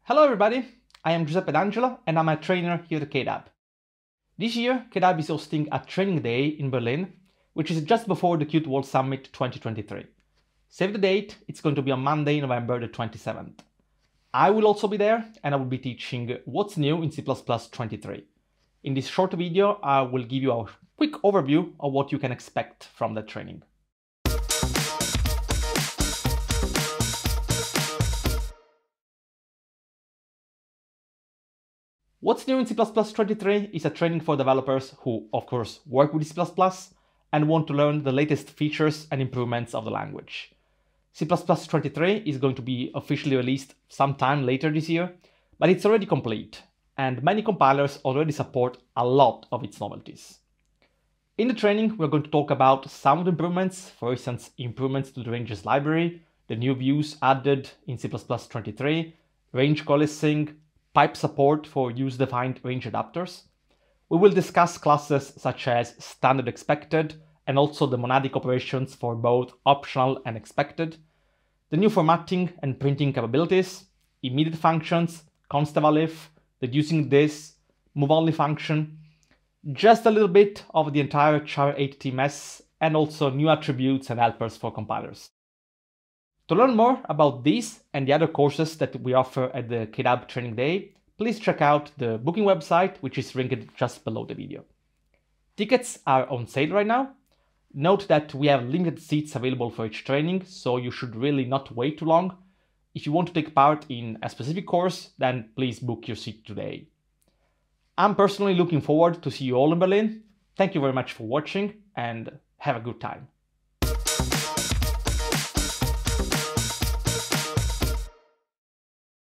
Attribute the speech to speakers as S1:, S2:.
S1: Hello everybody, I am Giuseppe D'Angelo and I'm a trainer here at KDAB. This year, KDAB is hosting a training day in Berlin, which is just before the Qt World Summit 2023. Save the date, it's going to be on Monday, November the 27th. I will also be there and I will be teaching what's new in C++ 23. In this short video, I will give you a quick overview of what you can expect from that training. What's new in C++ 23 is a training for developers who, of course, work with C++ and want to learn the latest features and improvements of the language. C++ 23 is going to be officially released sometime later this year, but it's already complete, and many compilers already support a lot of its novelties. In the training, we're going to talk about some of the improvements, for instance, improvements to the ranges library, the new views added in C++ 23, range coalescing, pipe support for use-defined range adapters. We will discuss classes such as standard expected and also the monadic operations for both optional and expected, the new formatting and printing capabilities, immediate functions, consteval if, deducing this, move only function, just a little bit of the entire char8t mess, and also new attributes and helpers for compilers. To learn more about these and the other courses that we offer at the KDAB Training Day, please check out the booking website, which is linked just below the video. Tickets are on sale right now. Note that we have limited seats available for each training, so you should really not wait too long. If you want to take part in a specific course, then please book your seat today. I'm personally looking forward to see you all in Berlin. Thank you very much for watching and have a good time.